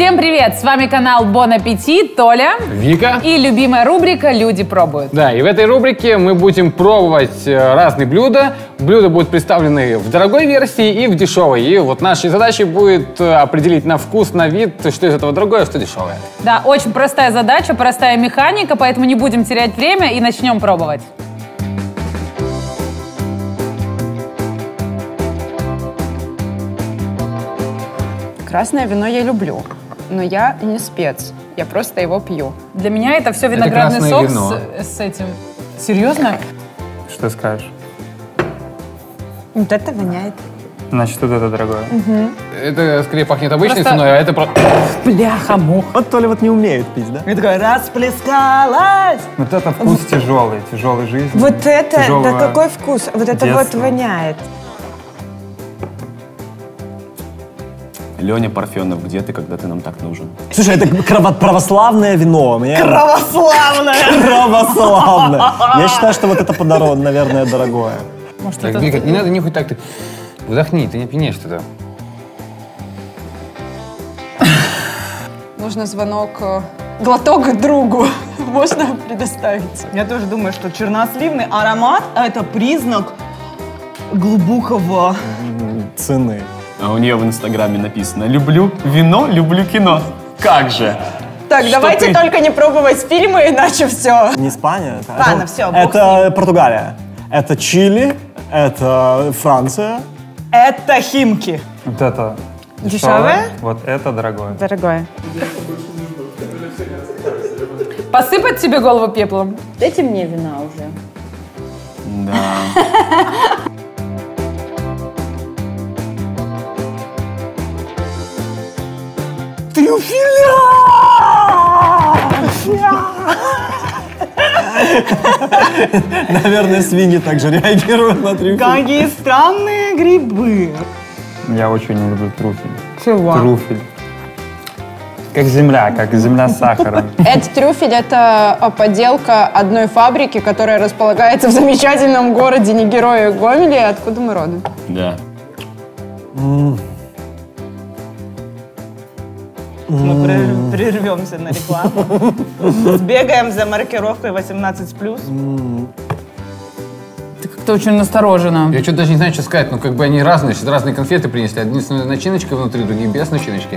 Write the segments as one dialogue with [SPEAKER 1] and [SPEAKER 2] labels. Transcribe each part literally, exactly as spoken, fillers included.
[SPEAKER 1] Всем привет! С вами канал Бон Аппетит, Толя,
[SPEAKER 2] Вика
[SPEAKER 1] и любимая рубрика «Люди пробуют».
[SPEAKER 2] Да, и в этой рубрике мы будем пробовать разные блюда. Блюда будут представлены в дорогой версии и в дешевой. И вот нашей задачей будет определить на вкус, на вид, что из этого дорогое, а что дешевое.
[SPEAKER 1] Да, очень простая задача, простая механика, поэтому не будем терять время и начнем пробовать.
[SPEAKER 3] Красное вино я люблю, но я не спец, я просто его пью.
[SPEAKER 1] Для меня это все виноградный
[SPEAKER 2] это
[SPEAKER 1] сок
[SPEAKER 2] вино.
[SPEAKER 1] с, с этим. Серьезно?
[SPEAKER 4] Что скажешь?
[SPEAKER 3] Вот это воняет.
[SPEAKER 4] Значит, вот это дорогое.
[SPEAKER 3] Угу.
[SPEAKER 2] Это скорее пахнет обычной
[SPEAKER 1] Просто-
[SPEAKER 2] ценой, а это просто...
[SPEAKER 1] Бляха-мух.
[SPEAKER 5] Вот Толя вот не умеет пить, да?
[SPEAKER 6] И такая, расплескалась.
[SPEAKER 4] Вот это вкус тяжелый, тяжелой жизни.
[SPEAKER 3] Вот это,
[SPEAKER 4] тяжелого
[SPEAKER 3] да какой вкус? Вот это вот
[SPEAKER 4] детства.
[SPEAKER 3] воняет.
[SPEAKER 7] Леня Парфенов, где ты, когда ты нам так нужен?
[SPEAKER 5] Слушай, это крово- православное вино. Мне...
[SPEAKER 6] Православная.
[SPEAKER 5] Православное. Я считаю, что вот это подарок, наверное, дорогое.
[SPEAKER 1] Может,
[SPEAKER 2] Так,
[SPEAKER 1] это...
[SPEAKER 2] Вика, не надо нюхать так, ты вдохни, ты не пьянеешь тогда.
[SPEAKER 3] Нужно звонок, э, глоток другу. Можно предоставить.
[SPEAKER 6] Я тоже думаю, что черносливный аромат – это признак глубокого...
[SPEAKER 5] Цены.
[SPEAKER 7] А у нее в Инстаграме написано «Люблю вино, люблю кино». Как же?
[SPEAKER 3] Так,
[SPEAKER 7] Что
[SPEAKER 3] давайте
[SPEAKER 7] ты?
[SPEAKER 3] только не пробовать фильмы, иначе все.
[SPEAKER 5] Не Испания. Это,
[SPEAKER 6] Ладно,
[SPEAKER 5] это-
[SPEAKER 6] всё, бог
[SPEAKER 5] Это Португалия. Это Чили. Это Франция.
[SPEAKER 6] Это Химки.
[SPEAKER 4] Вот это
[SPEAKER 3] Дешевое?
[SPEAKER 4] Вот это дорогое.
[SPEAKER 3] Дорогое.
[SPEAKER 1] Посыпать тебе голову пеплом?
[SPEAKER 3] Дайте мне вина уже.
[SPEAKER 7] Да.
[SPEAKER 5] Наверное, свиньи также реагируют на трюфель.
[SPEAKER 6] Какие странные грибы.
[SPEAKER 4] Я очень не люблю труфель.
[SPEAKER 6] Чего?
[SPEAKER 4] Труфель. Как земля, как земля с сахаром.
[SPEAKER 3] Этот трюфель – это э, поделка одной фабрики, которая располагается в замечательном городе Нигерое Гомеле, откуда мы родом.
[SPEAKER 7] Да.
[SPEAKER 6] Мы прер- прервемся на рекламу. Сбегаем за маркировкой восемнадцать плюс.
[SPEAKER 1] Ты как-то очень насторожена.
[SPEAKER 2] Я что-то даже не знаю, что сказать, но как бы они разные, сейчас разные конфеты принесли. Одни с начиночкой внутри, другие без начиночки.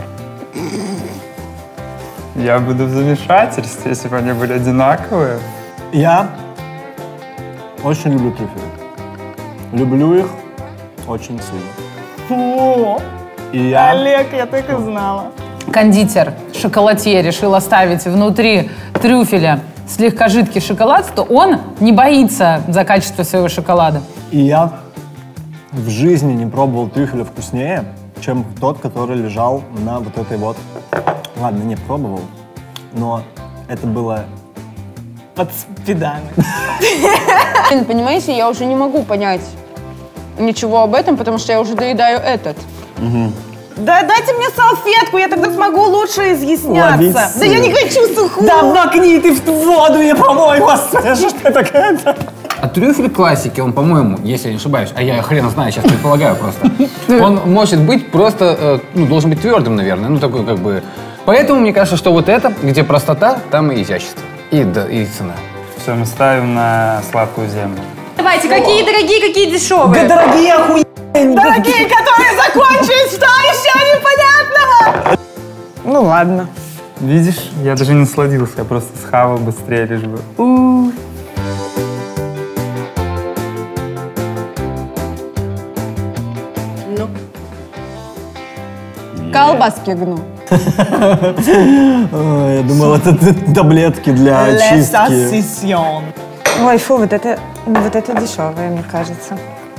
[SPEAKER 4] Я буду в замешательстве, если бы они были одинаковые.
[SPEAKER 5] Я очень люблю трюфели. Люблю их очень сильно.
[SPEAKER 6] О,
[SPEAKER 5] И я...
[SPEAKER 6] Олег, я так и знала.
[SPEAKER 1] Кондитер, шоколадье решил оставить внутри трюфеля слегка жидкий шоколад, то он не боится за качество своего шоколада.
[SPEAKER 5] И я в жизни не пробовал трюфеля вкуснее, чем тот, который лежал на вот этой вот... Ладно, не пробовал, но это было...
[SPEAKER 6] Под спидами.
[SPEAKER 3] Блин, понимаете, я уже не могу понять ничего об этом, потому что я уже доедаю этот.
[SPEAKER 6] Да дайте мне салфетку, я тогда смогу лучше изъясняться.
[SPEAKER 5] Ловить
[SPEAKER 6] Да
[SPEAKER 5] сыр.
[SPEAKER 6] я не хочу сухую.
[SPEAKER 5] Да обмакни ты в воду и помой, господи, что это такое-то?
[SPEAKER 2] А трюфель классики, он, по-моему, если я не ошибаюсь, а я хрен знаю, сейчас предполагаю просто, он может быть просто, э, ну, должен быть твердым, наверное, ну, такой как бы... Поэтому мне кажется, что вот это, где простота, там и изящество, и, да, и цена.
[SPEAKER 4] Все, мы ставим на сладкую землю.
[SPEAKER 1] Давайте, какие дорогие, какие дешевые.
[SPEAKER 5] Дорогие охуенные!
[SPEAKER 6] Дорогие, которые закончились, что еще непонятного?
[SPEAKER 3] Ну ладно.
[SPEAKER 4] Видишь, я даже не насладился, я просто схавал быстрее, лишь бы. У.
[SPEAKER 3] Колбаски гну.
[SPEAKER 5] Ой, я думал, это т- таблетки для
[SPEAKER 6] Le
[SPEAKER 5] чистки.
[SPEAKER 6] saucisson.
[SPEAKER 3] Ой, фу, вот это, вот это дешевое, мне кажется.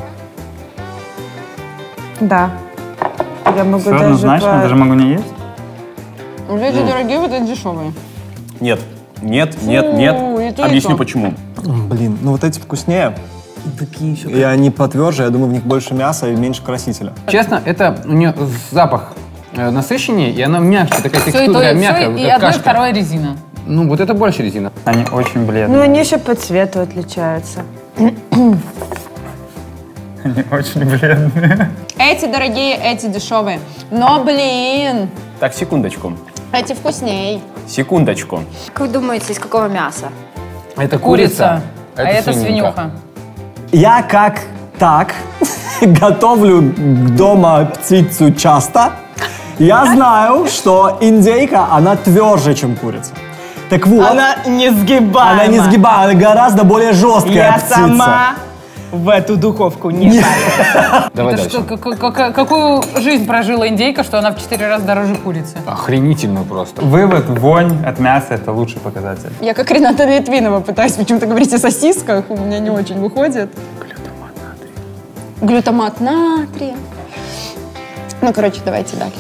[SPEAKER 3] Да. Я могу
[SPEAKER 4] Все,
[SPEAKER 3] даже
[SPEAKER 4] однозначно,
[SPEAKER 3] по-
[SPEAKER 4] даже могу не есть.
[SPEAKER 3] Вот эти дорогие, вот эти дешевые.
[SPEAKER 7] Нет, нет, нет, нет.
[SPEAKER 3] Фу, и то, и
[SPEAKER 7] Объясню
[SPEAKER 3] то.
[SPEAKER 7] почему.
[SPEAKER 5] М, Блин, ну вот эти вкуснее.
[SPEAKER 6] Такие еще.
[SPEAKER 5] И они потверже, я думаю, в них больше мяса и меньше красителя.
[SPEAKER 2] Честно, это у нее запах э, насыщеннее, и она мягче, такая
[SPEAKER 1] Все и
[SPEAKER 2] текстура
[SPEAKER 1] то, и
[SPEAKER 2] мягкая,
[SPEAKER 1] все, и
[SPEAKER 2] как
[SPEAKER 1] одно, и
[SPEAKER 2] кашка.
[SPEAKER 1] второе резина.
[SPEAKER 2] Ну, вот это больше резина.
[SPEAKER 4] Они очень бледные.
[SPEAKER 3] Ну, они еще по цвету отличаются.
[SPEAKER 4] Они очень бледные.
[SPEAKER 3] Эти дорогие, эти дешевые. Но, блин,
[SPEAKER 7] Так, секундочку.
[SPEAKER 3] эти вкусней.
[SPEAKER 7] Секундочку.
[SPEAKER 8] Как вы думаете, из какого мяса?
[SPEAKER 2] Это
[SPEAKER 1] Курица.
[SPEAKER 2] курица,
[SPEAKER 1] А это
[SPEAKER 2] свининка.
[SPEAKER 1] свинюха.
[SPEAKER 5] Я как так готовлю дома птицу часто. Я знаю, что индейка, она тверже, чем курица. Так вот,
[SPEAKER 6] Она несгибаема.
[SPEAKER 5] она не сгибает, она гораздо более жесткая
[SPEAKER 6] Я
[SPEAKER 5] птица.
[SPEAKER 6] сама в эту духовку не ставлю.
[SPEAKER 2] Давай
[SPEAKER 1] Это
[SPEAKER 2] дальше.
[SPEAKER 1] что, как- как- какую жизнь прожила индейка, что она в четыре раза дороже курицы?
[SPEAKER 2] Охренительную просто.
[SPEAKER 4] Вывод, вонь от мяса – это лучший показатель.
[SPEAKER 3] Я как Рената Литвинова пытаюсь почему-то говорить о сосисках, у меня не очень выходит. Глютамат натрия. Глютамат натрия. Ну, короче, давайте дальше.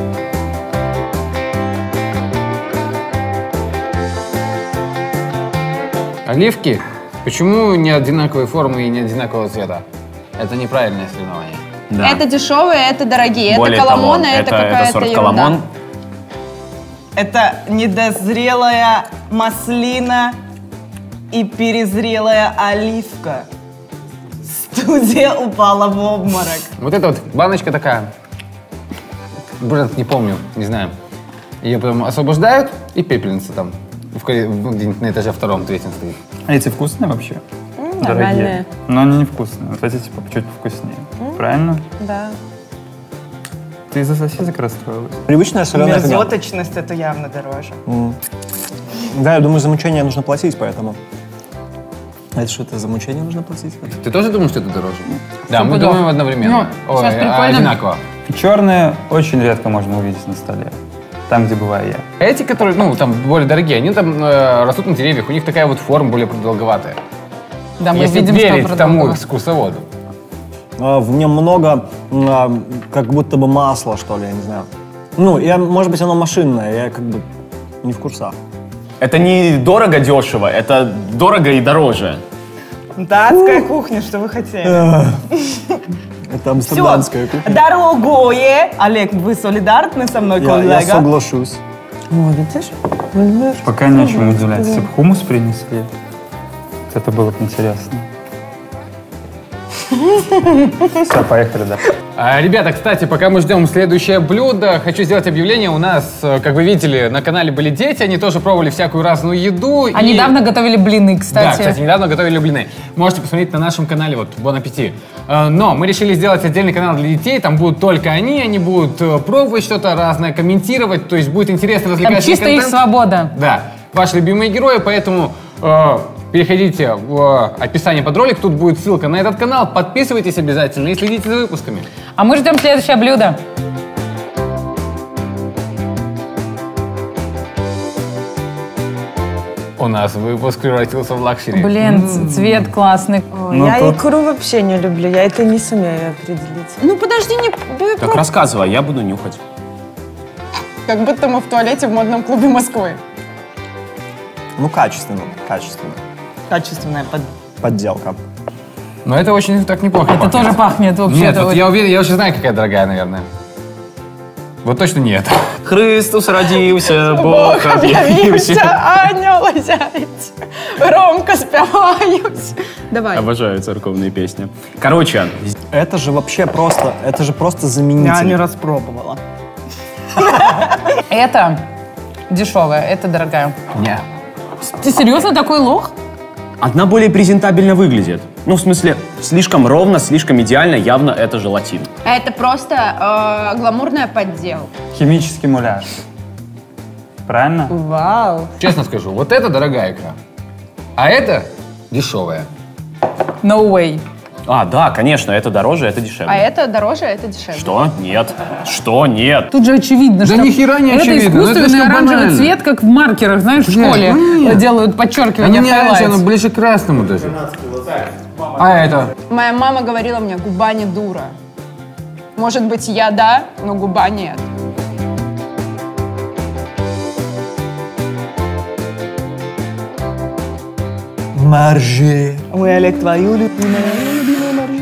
[SPEAKER 2] Оливки? Почему не одинаковой формы и не одинакового цвета? Это неправильное соревнование.
[SPEAKER 7] Да.
[SPEAKER 3] Это дешевые, это дорогие.
[SPEAKER 7] Более
[SPEAKER 3] это коломоны,
[SPEAKER 7] того,
[SPEAKER 3] это,
[SPEAKER 7] это,
[SPEAKER 3] какая-то
[SPEAKER 7] это сорт
[SPEAKER 3] ерунда.
[SPEAKER 7] коломон.
[SPEAKER 6] Это недозрелая маслина и перезрелая оливка. Студия упала в обморок.
[SPEAKER 2] Вот эта вот баночка такая. Бренд не помню, не знаю. Ее потом освобождают, и пепельница там. В, коре- в- где-нибудь на этаже втором, третьем стоит.
[SPEAKER 4] А эти вкусные вообще?
[SPEAKER 3] нормальные.
[SPEAKER 4] Дорогие. Но они невкусные. Вот эти типа чуть повкуснее. Правильно?
[SPEAKER 3] Да.
[SPEAKER 4] Ты из-за сосисок расстроилась?
[SPEAKER 5] Привычная соленая хрень.
[SPEAKER 6] Мерзоточность это явно дороже.
[SPEAKER 5] Да, я думаю, за мучение нужно платить, поэтому. А это что, это за мучение нужно платить?
[SPEAKER 2] Ты тоже думаешь, что это дороже? Да, мы
[SPEAKER 1] Стопудово.
[SPEAKER 2] думаем одновременно.
[SPEAKER 1] Ну,
[SPEAKER 2] Ой,
[SPEAKER 1] сейчас
[SPEAKER 2] а,
[SPEAKER 1] прикольно.
[SPEAKER 2] одинаково.
[SPEAKER 4] Черные очень редко можно увидеть на столе. Там, где бываю я.
[SPEAKER 2] Эти, которые, ну, там, более дорогие, они там э, растут на деревьях, у них такая вот форма более продолговатая.
[SPEAKER 1] Да, мы
[SPEAKER 2] Если
[SPEAKER 1] видим,
[SPEAKER 2] верить
[SPEAKER 1] что
[SPEAKER 2] тому
[SPEAKER 1] продолго.
[SPEAKER 2] экскурсоводу.
[SPEAKER 5] А, В нем много, м, а, как будто бы масла, что ли, я не знаю. Ну, я, может быть, оно машинное, я как бы не в курсах.
[SPEAKER 7] Это не дорого-дешево, это дорого и дороже.
[SPEAKER 6] Датская кухня, что вы хотели?
[SPEAKER 5] Это амстердамская кухня.
[SPEAKER 6] Дорогое. Олег, вы солидарны со мной,
[SPEAKER 5] Я, я
[SPEAKER 6] коллега?
[SPEAKER 5] соглашусь.
[SPEAKER 6] О, видишь?
[SPEAKER 4] Пока нечем удивлять. Если бы хумус принесли, то это было бы интересно. Все, поехали, да.
[SPEAKER 2] А, ребята, кстати, пока мы ждем следующее блюдо, хочу сделать объявление. У нас, э, как вы видели, на канале были дети, они тоже пробовали всякую разную еду.
[SPEAKER 1] А
[SPEAKER 2] и-
[SPEAKER 1] недавно готовили блины,
[SPEAKER 2] Да,
[SPEAKER 1] кстати.
[SPEAKER 2] кстати, недавно готовили блины. Можете посмотреть на нашем канале, вот, Бон аппетит. Э, Но мы решили сделать отдельный канал для детей, там будут только они, они будут э, пробовать что-то разное, комментировать, то есть будет интересно,
[SPEAKER 1] Там
[SPEAKER 2] развлекательный
[SPEAKER 1] чисто их
[SPEAKER 2] контент.
[SPEAKER 1] свобода.
[SPEAKER 2] Да, ваши любимые герои, поэтому э, переходите в э, описание под ролик, тут будет ссылка на этот канал, подписывайтесь обязательно и следите за выпусками.
[SPEAKER 1] А мы ждем следующее блюдо.
[SPEAKER 2] У нас выпуск превратился в лакшери.
[SPEAKER 1] Блин, ц- цвет классный.
[SPEAKER 4] Ну,
[SPEAKER 6] я
[SPEAKER 4] тут-
[SPEAKER 6] икру вообще не люблю, я это не сумею определить.
[SPEAKER 3] Ну, подожди, не...
[SPEAKER 7] Так рассказывай, я буду нюхать.
[SPEAKER 3] Как будто мы в туалете в модном клубе Москвы.
[SPEAKER 5] Ну, качественно, качественно.
[SPEAKER 6] Качественная под...
[SPEAKER 5] Подделка.
[SPEAKER 2] Но это очень так неплохо
[SPEAKER 1] Это тоже пахнет вообще.
[SPEAKER 2] Нет, вот я уверен, я уже знаю, какая дорогая, наверное. Вот точно нет.
[SPEAKER 7] Христос родился, Бог
[SPEAKER 3] об'явився,
[SPEAKER 7] объявился.
[SPEAKER 3] ангел зять, громко співають. Давай.
[SPEAKER 7] Обожаю церковные песни. Короче,
[SPEAKER 5] Это же вообще просто, это же просто заменитель.
[SPEAKER 6] Я не распробовала.
[SPEAKER 1] Это дешевая, это дорогая.
[SPEAKER 2] Не.
[SPEAKER 1] Ты серьезно такой лох?
[SPEAKER 7] одна более презентабельно выглядит. Ну, в смысле, слишком ровно, слишком идеально, явно это желатин.
[SPEAKER 3] Это просто э, гламурная подделка.
[SPEAKER 4] Химический муляж. Правильно?
[SPEAKER 6] Вау.
[SPEAKER 2] Честно скажу, вот это дорогая икра, а это дешевая.
[SPEAKER 1] No way.
[SPEAKER 7] А, да, конечно, это дороже, это дешевле.
[SPEAKER 3] А это дороже, это дешевле.
[SPEAKER 7] Что? Нет. Что? Нет.
[SPEAKER 1] Тут же очевидно,
[SPEAKER 2] Да
[SPEAKER 1] что
[SPEAKER 2] ни хера не
[SPEAKER 1] это
[SPEAKER 2] очевидно, ну это
[SPEAKER 1] искусственный
[SPEAKER 2] слишком
[SPEAKER 1] оранжевый
[SPEAKER 2] банально.
[SPEAKER 1] цвет, как в маркерах, знаешь, в
[SPEAKER 2] Блядь,
[SPEAKER 1] школе
[SPEAKER 2] ну нет.
[SPEAKER 1] делают
[SPEAKER 2] Она
[SPEAKER 1] подчеркивание,
[SPEAKER 2] не оранжевая, она
[SPEAKER 1] highlights.
[SPEAKER 2] ближе к красному даже. А это?
[SPEAKER 3] Моя мама говорила мне, губа не дура. Может быть, я да, но губа нет.
[SPEAKER 5] Маржи.
[SPEAKER 6] Ой, Олег, твою любимую, любимую моржу.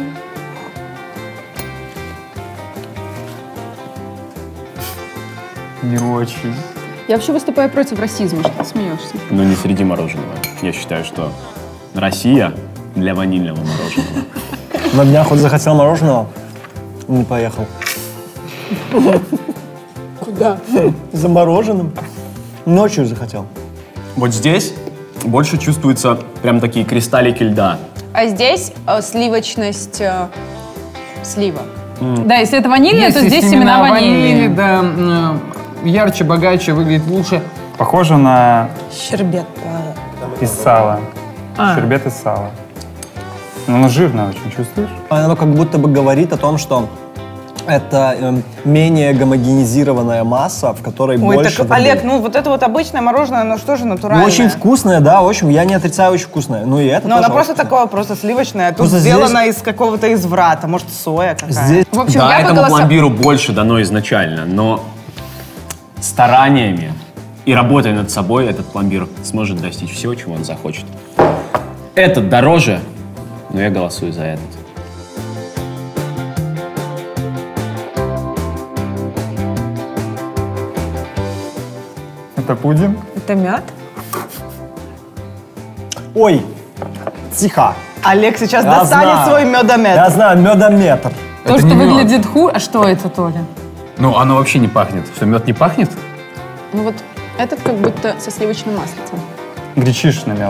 [SPEAKER 4] Не очень.
[SPEAKER 3] Я вообще выступаю против расизма, что ты смеешься.
[SPEAKER 7] Но не среди мороженого. Я считаю, что Россия для ванильного мороженого.
[SPEAKER 5] На днях вот захотел мороженого, не поехал.
[SPEAKER 3] Куда?
[SPEAKER 5] За мороженым. Ночью захотел.
[SPEAKER 7] Вот здесь больше чувствуются прям такие кристаллики льда.
[SPEAKER 3] А здесь э, сливочность э, слива.
[SPEAKER 1] Да, если это ванильное, то
[SPEAKER 2] Если
[SPEAKER 1] здесь
[SPEAKER 2] семена
[SPEAKER 1] семена ванили.
[SPEAKER 2] да, м, ярче, богаче, выглядит лучше.
[SPEAKER 4] Похоже на
[SPEAKER 6] Щербет.
[SPEAKER 4] из сала. Щербет из сала. Но оно жирное очень, чувствуешь?
[SPEAKER 5] Оно как будто бы говорит о том, что это эм, менее гомогенизированная масса, в которой
[SPEAKER 6] Ой,
[SPEAKER 5] больше
[SPEAKER 6] так,
[SPEAKER 5] воды.
[SPEAKER 6] Олег, ну вот это вот обычное мороженое, оно что же
[SPEAKER 5] Ну,
[SPEAKER 6] натуральное?
[SPEAKER 5] очень вкусное, да, очень. Я не отрицаю, очень вкусное. Ну и это
[SPEAKER 6] Но
[SPEAKER 5] тоже
[SPEAKER 6] оно просто
[SPEAKER 5] очень
[SPEAKER 6] такое, просто сливочное. Тут
[SPEAKER 5] Просто
[SPEAKER 6] сделано
[SPEAKER 5] здесь-
[SPEAKER 6] из какого-то изврата, может, соя какая-то.
[SPEAKER 5] вкусное. Здесь
[SPEAKER 3] В общем,
[SPEAKER 7] Да,
[SPEAKER 3] я бы
[SPEAKER 7] этому
[SPEAKER 3] голоса-
[SPEAKER 7] пломбиру больше дано изначально, но стараниями и работой над собой этот пломбир сможет достичь всего, чего он захочет. Этот дороже, но я голосую за этот.
[SPEAKER 4] Это пудинг.
[SPEAKER 3] Это мед?
[SPEAKER 5] Ой, тихо.
[SPEAKER 6] Олег сейчас
[SPEAKER 5] Я
[SPEAKER 6] достанет
[SPEAKER 5] знаю.
[SPEAKER 6] свой медометр.
[SPEAKER 5] Я знаю, медометр.
[SPEAKER 1] То,
[SPEAKER 2] Это
[SPEAKER 1] что
[SPEAKER 2] не мед.
[SPEAKER 1] выглядит хуже. А что это, Толя?
[SPEAKER 2] Ну, оно вообще не пахнет. Что, мед не пахнет?
[SPEAKER 3] Ну вот этот как будто со сливочным маслицем.
[SPEAKER 4] Гречишный мед.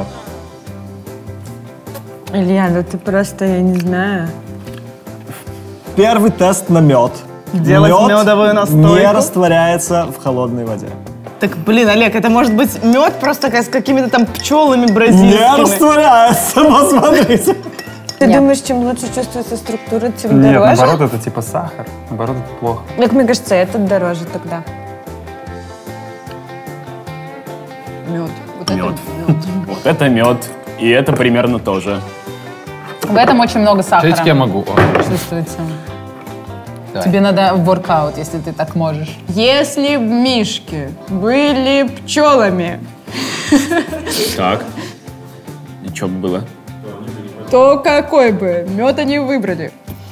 [SPEAKER 6] Илья, ну ты просто, я не знаю.
[SPEAKER 5] Первый тест на мед.
[SPEAKER 6] Делать
[SPEAKER 5] Мед
[SPEAKER 6] медовую настойку?
[SPEAKER 5] не растворяется в холодной воде.
[SPEAKER 6] Так, блин, Олег, это может быть мед просто как с какими-то там пчелами
[SPEAKER 5] Не
[SPEAKER 6] бразильскими.
[SPEAKER 5] растворяется, посмотрите.
[SPEAKER 6] Ты думаешь, чем лучше чувствуется структура, тем
[SPEAKER 4] Нет,
[SPEAKER 6] дороже?
[SPEAKER 4] наоборот, это типа сахар. Наоборот, это плохо.
[SPEAKER 6] Как мне кажется, этот дороже тогда.
[SPEAKER 3] Мед. Вот это
[SPEAKER 7] Мед.
[SPEAKER 3] мед.
[SPEAKER 7] Вот это мед, и это примерно тоже.
[SPEAKER 1] В этом очень много сахара.
[SPEAKER 2] Смотрите, я могу. О,
[SPEAKER 1] Чувствуется.
[SPEAKER 2] давай.
[SPEAKER 1] Тебе надо воркаут, если ты так можешь.
[SPEAKER 3] Если б мишки были пчелами,
[SPEAKER 7] Так. И что бы было?
[SPEAKER 3] то какой бы мед они выбрали?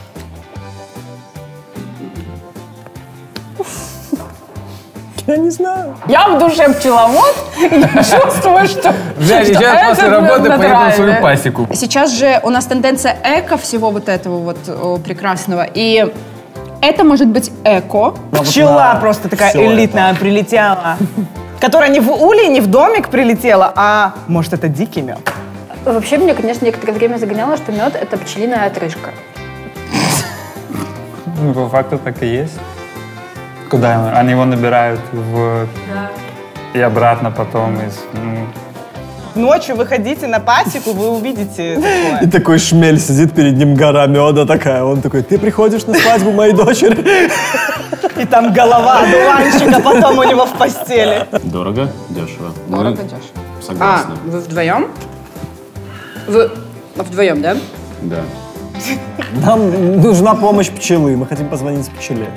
[SPEAKER 5] Я не знаю.
[SPEAKER 1] Я в душе пчеловод и чувствую, что,
[SPEAKER 2] Бля,
[SPEAKER 1] что
[SPEAKER 2] сейчас
[SPEAKER 1] это
[SPEAKER 2] после работы поеду на свою
[SPEAKER 1] натурально.
[SPEAKER 2] пасеку.
[SPEAKER 3] Сейчас же у нас тенденция эко всего вот этого вот о, прекрасного. И это может быть эко.
[SPEAKER 6] Пчела
[SPEAKER 5] на
[SPEAKER 6] просто такая
[SPEAKER 5] всё
[SPEAKER 6] элитная прилетела. Которая не в улей, не в домик прилетела, а может это дикий мед.
[SPEAKER 8] Вообще, мне, конечно, некоторое время загоняло, что мед — это пчелиная отрыжка.
[SPEAKER 4] Ну, по факту так и есть. Куда его? Они его набирают в... И обратно потом из... ну,
[SPEAKER 6] Ночью выходите на пасеку, вы увидите
[SPEAKER 5] И
[SPEAKER 6] такое.
[SPEAKER 5] такой шмель сидит перед ним, гора меда такая. Он такой, ты приходишь на свадьбу моей дочери?
[SPEAKER 6] И там голова одуванчика потом у него в постели.
[SPEAKER 7] Дорого, дешево.
[SPEAKER 3] Дорого,
[SPEAKER 7] Мы
[SPEAKER 3] дешево.
[SPEAKER 7] Согласны.
[SPEAKER 3] А, вы вдвоем? Вы вдвоем, да?
[SPEAKER 7] Да.
[SPEAKER 5] Нам нужна помощь пчелы. Мы хотим позвонить пчеле.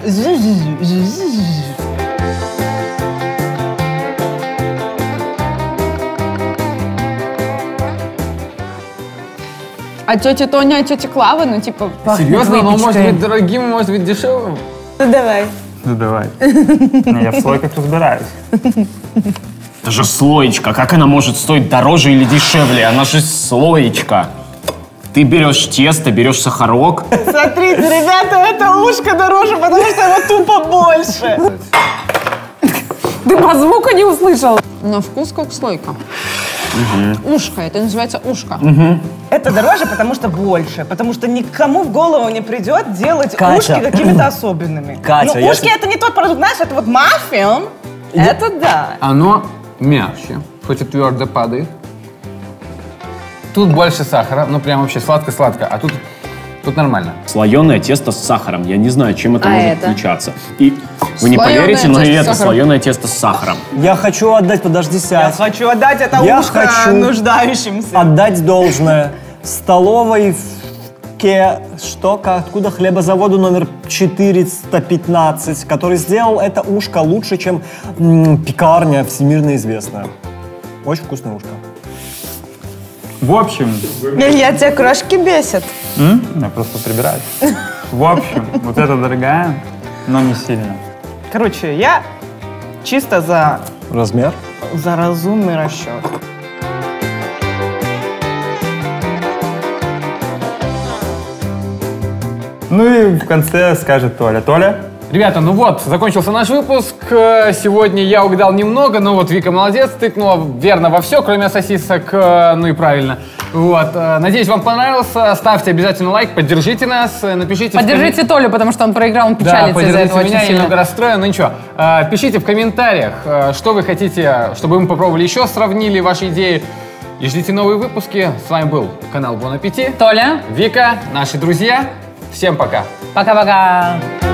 [SPEAKER 3] А тетя Тоня, а тетя Клава, ну типа...
[SPEAKER 2] Серьезно? Оно может быть дорогим, может быть дешевым?
[SPEAKER 6] Ну давай.
[SPEAKER 4] Ну, давай. Не, я в слойках разбираюсь.
[SPEAKER 7] Это же слоечка. Как она может стоить дороже или дешевле? Она же слоечка. Ты берешь тесто, берешь сахарок.
[SPEAKER 6] Смотрите, ребята, это ушко дороже, потому что его тупо больше.
[SPEAKER 1] Ты по звуку не услышал.
[SPEAKER 3] На вкус как слойка. Ушко, это называется ушко.
[SPEAKER 6] Это дороже, потому что больше. Потому что никому в голову не придет делать
[SPEAKER 5] Катя.
[SPEAKER 6] ушки какими-то особенными.
[SPEAKER 5] Катя,
[SPEAKER 6] ну,
[SPEAKER 5] я
[SPEAKER 6] ушки
[SPEAKER 5] тебе-
[SPEAKER 6] это не тот продукт, знаешь, это вот маффин. Это да.
[SPEAKER 2] Оно мягче, хоть и твердо падает. Тут больше сахара, ну прям вообще сладко-сладко, а тут, тут нормально.
[SPEAKER 7] Слоеное тесто с сахаром. Я не знаю, чем это
[SPEAKER 8] А
[SPEAKER 7] может
[SPEAKER 8] это?
[SPEAKER 7] отличаться. И вы не
[SPEAKER 3] Слоеное
[SPEAKER 7] поверите, но и
[SPEAKER 3] тесто с
[SPEAKER 7] это
[SPEAKER 3] сахаром.
[SPEAKER 7] слоеное тесто с сахаром.
[SPEAKER 5] Я хочу отдать, подожди,
[SPEAKER 6] Я
[SPEAKER 5] сядь.
[SPEAKER 6] хочу отдать это
[SPEAKER 5] Я
[SPEAKER 6] ушко
[SPEAKER 5] хочу
[SPEAKER 6] нуждающимся.
[SPEAKER 5] Отдать должное столовой в Ке... Что? Как- Откуда? Хлебозаводу номер четыреста пятнадцать, который сделал это ушко лучше, чем м, пекарня всемирно известная. Очень вкусное ушко.
[SPEAKER 4] В общем...
[SPEAKER 6] Илья, тебя крошки бесят.
[SPEAKER 4] м, Я просто прибираюсь. В общем, вот это дорогая, но не сильно.
[SPEAKER 6] Короче, я чисто за,
[SPEAKER 5] Размер?
[SPEAKER 6] за разумный расчет.
[SPEAKER 4] Ну и в конце скажет Толя. Толя?
[SPEAKER 2] Ребята, ну вот, закончился наш выпуск. Э, Сегодня я угадал немного, но вот Вика молодец, тыкнула верно во все, кроме сосисок, э, ну и правильно. Вот, э, надеюсь, вам понравился. Ставьте обязательно лайк, поддержите нас, э, напишите... в
[SPEAKER 1] Поддержите Толю, потому что он проиграл, он
[SPEAKER 2] Да,
[SPEAKER 1] печалится из-за
[SPEAKER 2] поддержите
[SPEAKER 1] этого очень
[SPEAKER 2] меня, я
[SPEAKER 1] сильно.
[SPEAKER 2] немного расстроен, но ничего. Э, Пишите в комментариях, э, что вы хотите, чтобы мы попробовали еще, сравнили ваши идеи. И ждите новые выпуски. С вами был канал Бон Аппетит.
[SPEAKER 1] Толя,
[SPEAKER 2] Вика, наши друзья. Всем пока.
[SPEAKER 1] пока-пока.